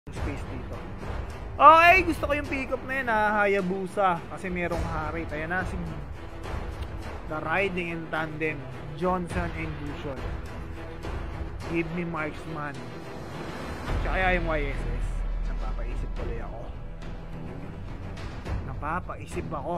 space dito. Okay, gusto ko yung pick up na yun ha, Hayabusa. Kasi merong Harit. Ayan na si The Riding in Tandem, Johnson and Fusion. Give me Marksman. Tsaka yung YSS. Napapaisip tuloy ako. Napapaisip ako.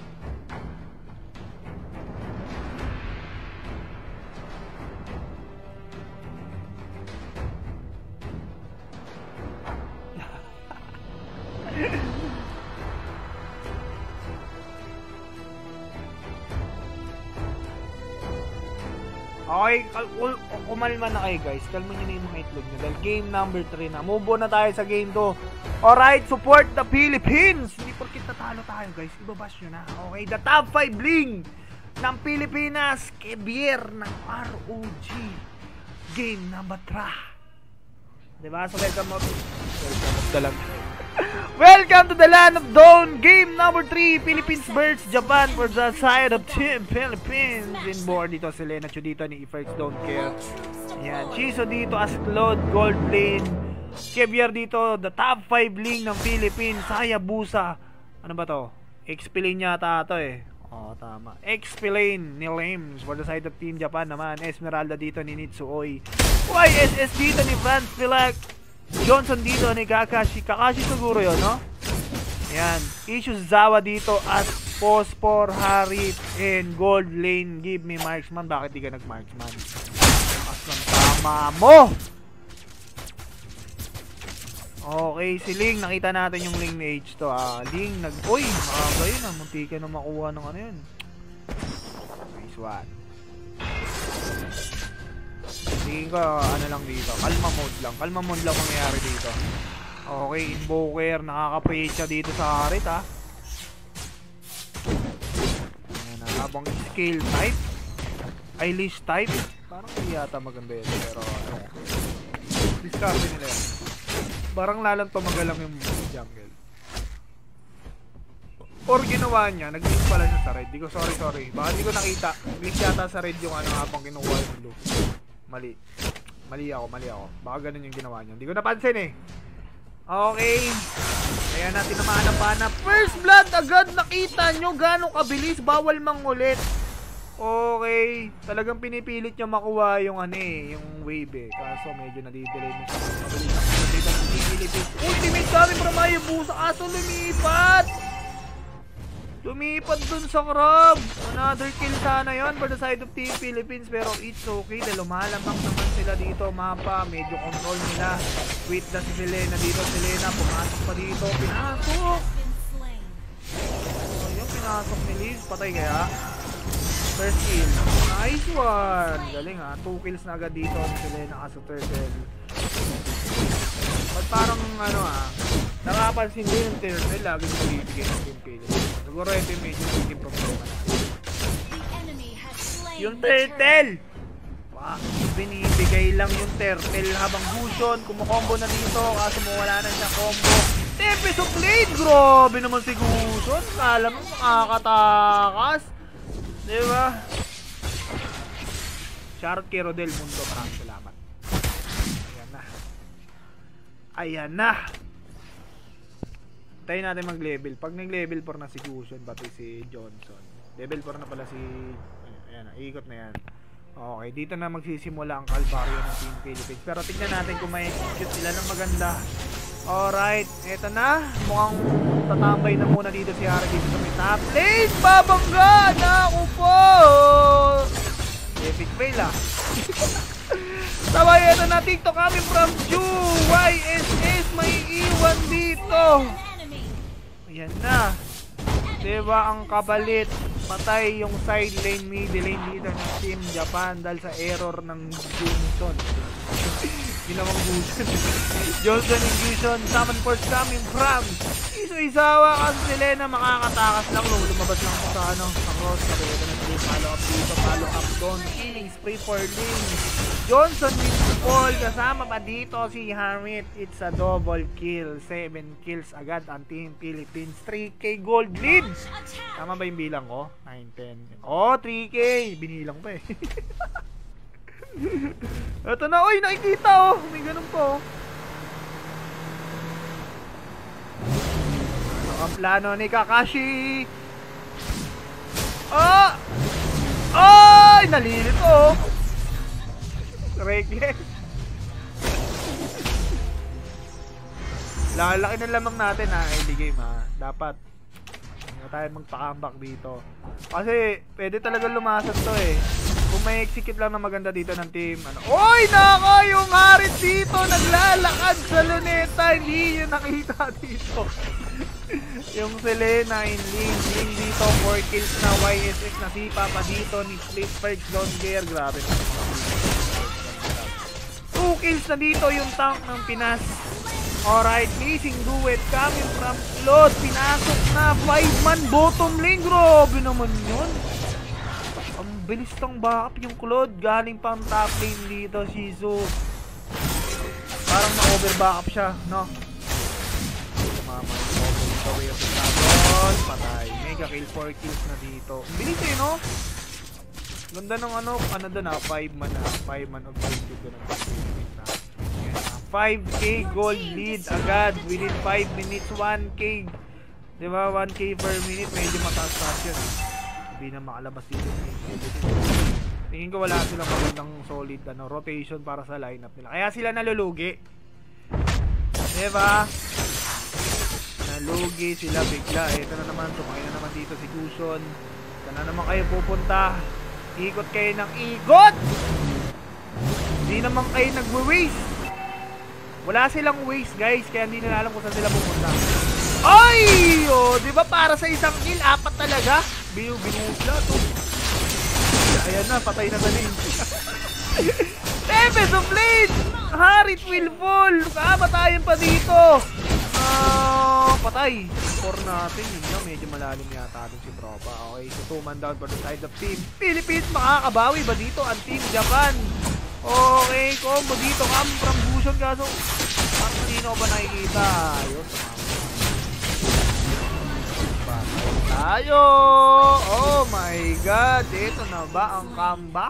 Okay, kumalma na kayo guys. Kalma nyo na yung mga itlog nyo. Dahil game number 3 na. Move on na tayo sa game 2. Alright, support the Philippines. Hindi porkit natalo tayo guys. Ibabash nyo na. Okay, the top 5 LING ng Pilipinas. KEVIER ng ROG. Game number 3. Diba? So welcome mo. Welcome to the land of Dawn. Game number 3, Philippines vs Japan for the side of Team Philippines. In board dito si Lena Chu dito ni First Don't Care. Ayan, Chiso dito as Claude Gold Lane. KEVIER dito, the top 5 LING ng Philippines. Hayabusa. Ano ba to? Explain yata ito eh. Oh, tama. Explain ni Lames for the side of Team Japan naman. Esmeralda dito ni Nitsuoi. YSS dito ni Franz Pilak. Johnson dito ni Kakashi. Kakashi siguro yun, no? Ayan. Ishizawa dito at Phosphor, Harit, and Gold Lane. Give me Marksman. Bakit di ka nag-Marksman? Mas ng tama mo! Okay, si Ling. Nakita natin yung Ling ni H to. Ling, uy, makaba yun. Munti ka na makuha ng ano yun. Nice one. Tingin ko, ano lang dito. Kalma mode lang. Kalma mode lang mangyayari dito. Okay, Invoker. Nakaka-pay siya dito sa Harit, ha. Ayan na. Habang scale type. Eyelash type. Parang hindi yata maganda yun. Pero, ano. Discard nila yan. Parang lalang tumagal lang yung jungle. Or ginawa niya, nag-link pala siya sa red. Di ko, sorry. Baka di ko nakita. Nag-link yata sa red yung ano habang kinukuha yung blue. Mali ako. Baka ganun yung ginawa niya. Hindi ko napansin eh. Okay. Kaya natin naman na first blood agad. Nakita nyo gano'ng kabilis. Bawal mangulit. Okay. Talagang pinipilit niya makuha yung ano eh. Yung wave eh. Kaso medyo nadidelay mo siya. Mabilis ang dito ng Philippines. Ultimate kami para Hayabusa. Kaso lumipat. Lumipat dun sa crab. Another kill sana yun for the side of Team Philippines. Pero it's okay. Dahil lumalamang naman sila dito. Mapa. Medyo control nila. Wait na si Selena dito. Selena pumasok pa dito. Pinasok. Yung pinasok ni Liz. Patay kaya. First kill. Nice one. Galing ha. 2 kills na agad dito. Selena kaso turtle. But parang ano nakapansin din yung turtle. Lagi nagbibigay ng Team Philippines. Siguro ito yung medyo naging problema na. Yung turtle! Wow, binibigay lang yung turtle habang Fusion. Kumukombo na dito kaso mawala na siya combo. Tempest of Blade! Grabe naman si Fusion. Kala mo makakatakas. Diba? Shoutout kay Rodel Mundo. Maraming salamat. Ayan na. Tayo natin mag-level. Pag nag-level 4 na si Fusion, pati si Johnson. Level 4 na pala si... Ayan na, ikot na yan. Okay, dito na magsisimula ang kalbaryo ng Team Philippines. Pero tignan natin kung may execute sila ng maganda. Alright, eto na. Mukhang tatambay na muna dito si Harry dito sa may top lane. Babangga! Naku po! Epic fail Sabay, eto na TikTok coming from Ju. YSS may iwan dito. Ayan na. Diba ang kabalit. Patay yung side lane, middle lane dito ng Team Japan dahil sa error ng Johnson. Ginawang Fusion. Johnson and Fusion. Summon force coming from Ishizawa kasi si Lena makakatakas lang. Lumabas lang sa ano, sa cross. Sabi ito na follow up dito, follow up doon. Killing spree for Ling. Johnson with Paul. Kasama pa dito si Harit. It's a double kill. 7 kills agad ang Team Philippines. 3K gold lead. Tama ba yung bilang ko? 9, 10. Oh, 3K. Binilang pa eh. Ito na. Uy, nakikita oh. May ganun po. ang plano ni Kakashi. Oh! Ay! Nalilito! Reckless. Lalaki na lamang natin ha, early game ha. Dapat hindi na tayo magpa-comeback dito. Kasi pwede talaga lumasan to eh. Kung may execute lang na maganda dito ng team, ano. Oy! Nako! Yung Harit dito naglalakad sa luneta. Hindi yun nakita dito. Yung Selena in Ling dito, 4 kills na YSS na sipa pa dito ni Split Perks Don't Care. Grabe na. 2 kills na dito yung tank ng Pinas. Alright, amazing duet coming from Claude. Pinasok na 5-man bottom lane. Grabe naman yun. Ang bilis ng backup yung Claude. Galing pang top lane dito, Shizu. Parang na-over backup siya, no? Away of the Dragon, patay. Mega kill, 4 kills na dito. Bilis eh, no? Ganda ng ano doon 5-man na. 5-man objective doon. 5k gold lead agad within 5 minutes, 1k. Diba? 1k per minute, medyo mataas-taas yun. Hindi na makalabas dito. Tingin ko wala silang magandang solid rotation para sa lineup nila. Kaya sila nalulugi. Diba? Nalugi sila bigla. Ito na naman, tumakay na naman dito si Kushon. Ito na naman kayo pupunta. Ikot kayo ng ikot. Hindi naman kayo nagwe-waste. Wala silang waste guys, kaya hindi nila alam kung saan sila pupunta. Ay! Oh, diba para sa isang kill, 4 talaga. Binuhusla to. Ayan na, patay na galing. Tempest of Blade! Harit will fall. Kamatayan pa dito. Patay. Score natin. Yun nga, medyo malalim yata dun si Tropa. Okay, so 2-man down for the side of team Philippines. Makakabawi ba dito ang team Japan? Okay, combo dito. Come from Bushon kaso ang kanino ba nakikita? Ayun, tayo. Oh my god. Ito na ba ang comeback?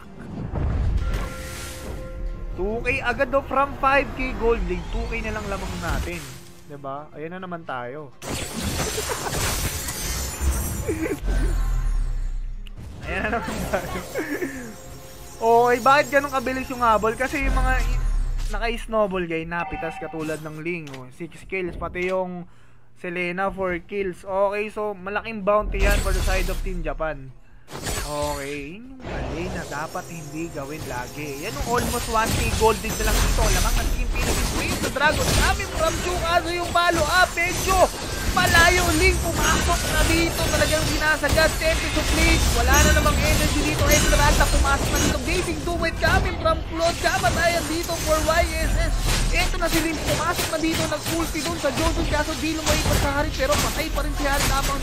2k agad do from 5k gold league. 2k na lang lamang natin. Diba? Ayan na naman tayo. Ayan na naman tayo. Okay, bakit ganun kabilis yung habol? Kasi yung mga naka-snowball guy napitas katulad ng Ling. 6 kills, pati yung Selena 4 kills. Okay, so malaking bounty yan for the side of Team Japan. Okay, yung mali na dapat hindi gawin lagi. Yan yung almost 1k gold din na lang dito. Lamang ang Team Philippines wins the Dragon. Coming from Chu, kaso yung follow up, medyo malayo. Ling pumasok na dito. Talagang sinasagad. Tempest of Blade. Wala na namang energy dito. Esmeralda pumasok na dito. Gazing duet coming from Claude. Kamatayan dito for YSS. Ito na si Ling. Pumasok na dito. Nag-ulti dun sa Johnson. Kaso di lumayipas sa Harit. Pero patay pa rin si Harit. Namang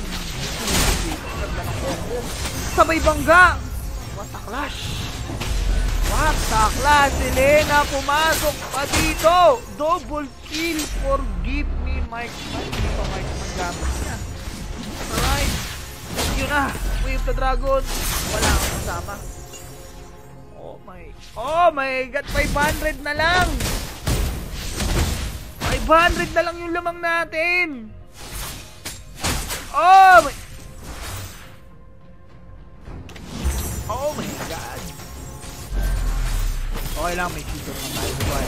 sabay bangga. What a clash. What a clash. Selena pumasok pa dito. Double kill. Forgive me Mike. Hindi pa Mike maggamit niya. Alright. Yun na. Wave the Dragon. Wala akong kasama. Oh my god. 500 na lang. 500 na lang yung lamang natin. Oh my. Oh my god. Okay lang, may season naman tayo.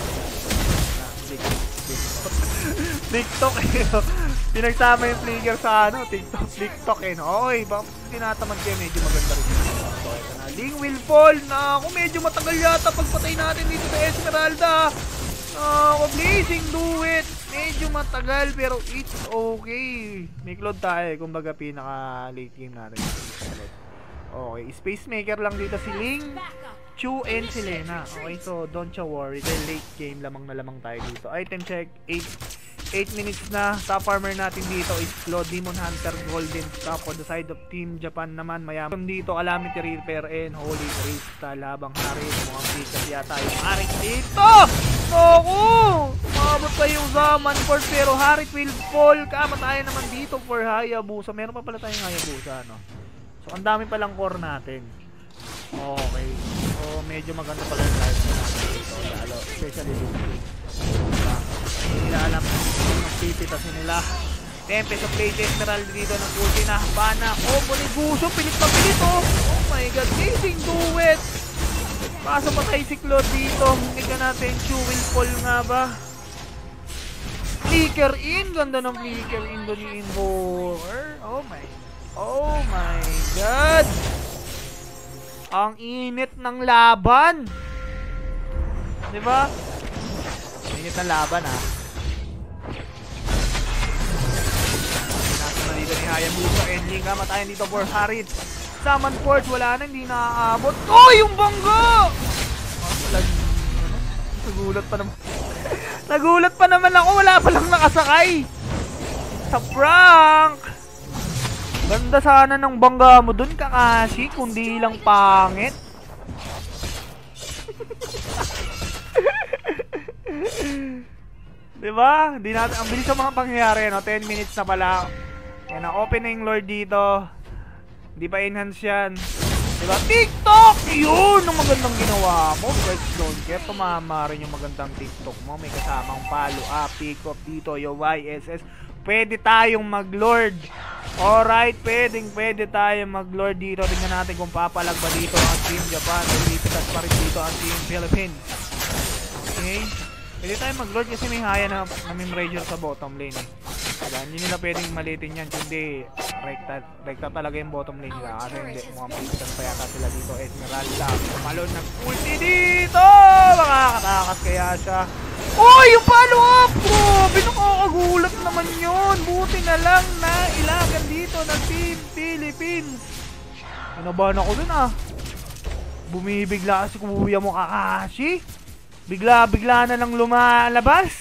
TikTok eh. Pinagsama yung flicker sa TikTok eh. Okay, bakit tinatamad kayo? Medyo maganda rin. Okay, na. Ling will fall na. Kung medyo matagal yata pagpatay natin dito sa Esmeralda. Blazing duet. Medyo matagal pero it's okay. May Claude tayo. Kumbaga pinaka late game natin. Okay, space maker lang dito si Ling, Chu, and Selena. Okay, so don't you worry. Dahil late game lamang na lamang tayo dito. Item check, 8 minutes na. Top farmer natin dito is Claude, Demon Hunter, Golden Top. On the side of Team Japan naman, mayaman dito, Calamity Reaper, and Holy Crystal. Habang Harit, mukhang pikas yata yung Harit dito. Naku! Umabot pa yung Zaman Force, pero Harit will fall. Kamatayan naman dito for Hayabusa. Meron pa pala tayong Hayabusa, no? So, ang dami palang core natin. Okay. So, medyo maganda pala yung live natin dito. Lalo, especially dito. Hindi na alam kung magpipitasin nila. Tempest of Blade Emerald dito ng ulti na bana. Oh, Boniguso, pilit na pilit oh. Oh my god, amazing duet. Paso patay si Claude dito. Tingnan natin, Chu will fall nga ba? Flicker in, ganda ng flicker in doon ni Invoker. Oh my god. Ang init ng laban. Diba? Init ng laban ha. Nasa na dito ni Hayabusa. Ending ka, matayan dito for Harit. Summon Force, wala na, hindi naaabot. Oh, yung bangga! Nagulat pa naman. Nagulat pa naman ako, wala pa lang nakasakay. Sa prank. Ganda sana ng bangga mo dun, Kakashi, kundi lang pangit. Diba? Di natin, ang bilis sa mga pangyayari, no? 10 minutes na pala. Yan, na-open na yung Lord dito. Hindi pa enhance yan. Diba? TikTok! Yun! Ang magandang ginawa mo. First don't care. Tumama rin yung magandang TikTok mo. May kasamang follow up, pick up dito, yung YSS. Pwede tayong mag-Lord. Alright, pwede tayong mag-Lord dito. Tingnan natin kung papalag ba dito ang Team Japan. Lilipitas pa rin dito ang Team Philippines. Okay? Pwede tayong mag-Lord kasi may haya na Mimrager sa bottom lane eh. Diba? Hindi nila pwedeng malitin yan kundi rekta talaga yung bottom lane nila. Kasi hindi, mukhang pilitan pa yata sila dito. Esmeralda, malon nag-ulti dito! Makakatakas kaya siya. Uy! Yung follow up! Grabe, nakakagulat naman yun. Buti na lang na ilagan dito ng Team Philippines. Inabahan ako dun ah. Bumibigla kasi kuya mo, Kakashi. Bigla na lang lumalabas.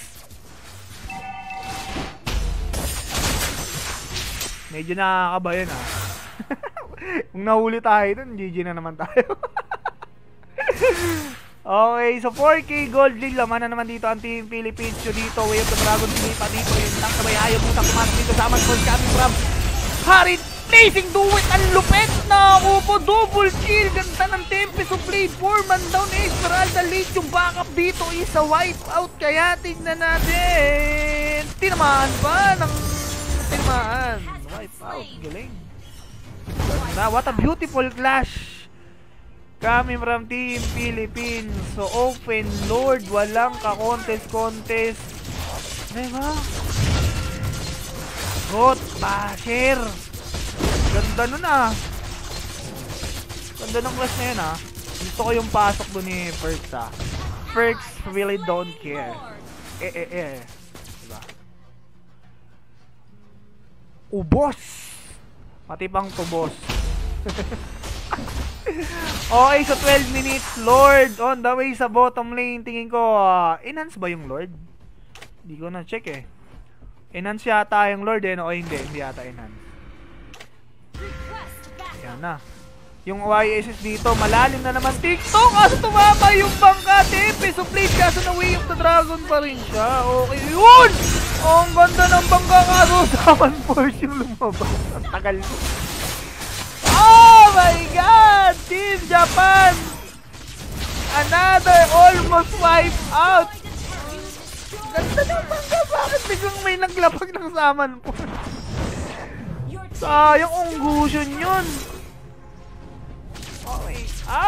Medyo nakakabayan ah. Kung nahuli tayo dun, GG na naman tayo. Okay, so 4K gold league. Laman na naman dito ang Team Philippines. So dito, Way of the Dragon, pa dito. Yung lang sabay ayaw mo sa kumakas dito. Saman for coming from Harit. Amazing duet. Ang lupet na ako po. Double kill. Ganda ng Tempest of Blade. 4-man down. Esmeralda late. Yung backup dito is a wipe out. Kaya tignan natin. Tinamaan pa ng tinamaan. Wipe out. Galing. Ganda. What a beautiful clash. Coming from Team Philippines. So open Lord. Walang ka-contest. Diba? Good basher. Ganda nun ah. Ganda ng clash na yun ah. Gusto ko yung pasok doon ni Perks ah. Perks really don't care. Diba? Ubos. Pati pang tubos. Okay, so 12 minutes. Lord on the way sa bottom lane. Tingin ko, enhance ba yung Lord? Hindi ko na check eh. Enhance yata yung Lord eh. O hindi yata enhance. Yan na. Yung YSS dito, malalim na naman. TikTok! Kaso tumama yung bangka. Tempest of Blade. Kaso na Way of the Dragon pa rin siya. Okay, yun! Oh, ang ganda ng bangka. Kaso Summon Force yung lumabas. Ang tagal ko. Oh my God! Team Japan! Another almost wipe out! Ganda ng bangka. Bakit biglang may naglapag ng Summon Force? Sayang unggusion yun. Okay.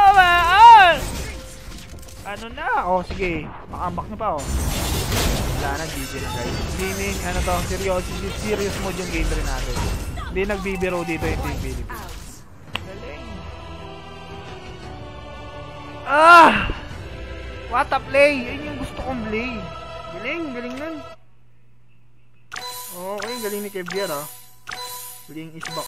Ano na? Oh, sige. Makambak na pa, oh. Wala na, GG na guys. Gaming, ano to, serious mode yung game rin natin. Hindi nagbibiro dito yung Team Philippines. Galing. What a play! Yun yung gusto kong play. Galing nun. Okay, galing ni KEVIER, oh. Ling is back.